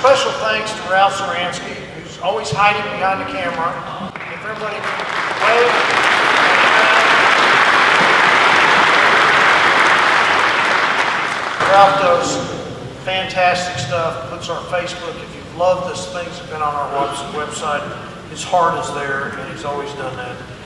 special thanks to Ralph Zuranski, who's always hiding behind the camera. If everybody wave. Ralph does fantastic stuff, puts our Facebook. If you've loved this, things have been on our website. His heart is there, and he's always done that.